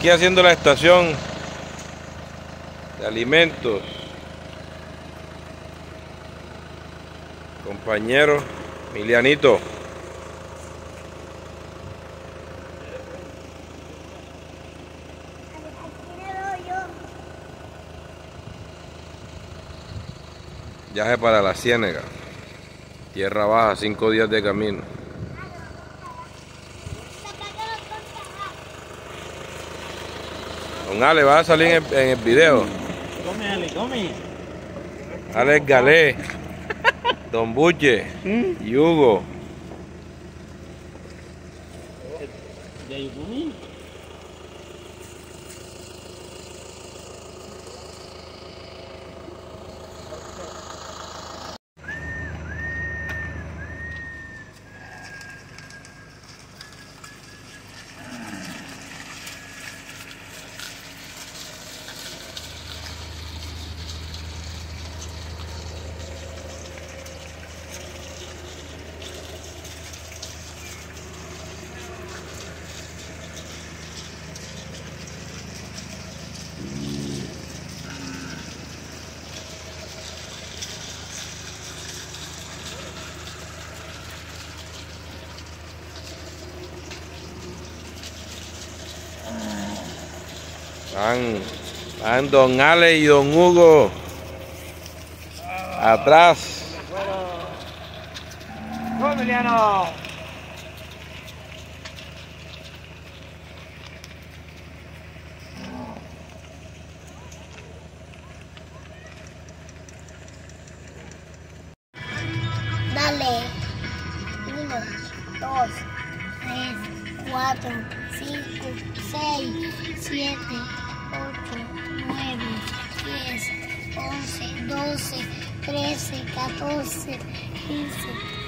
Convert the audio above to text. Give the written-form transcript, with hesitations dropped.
Aquí haciendo la estación de alimentos. Compañero Emilianito. Viaje para la Ciénega. Tierra Baja, 5 días de camino. Don Ale, ¿va a salir en el video? Come, Ale, come. Alex Galé, Don Buche y Hugo. ¿Ya yo comí? Van Don Ale y Don Hugo atrás. ¡Vamos, Emiliano! Dale. 1, 2, 3, 4, 5, 6, 7, 8, 9, 10, 11, 12, 13, 14, 15.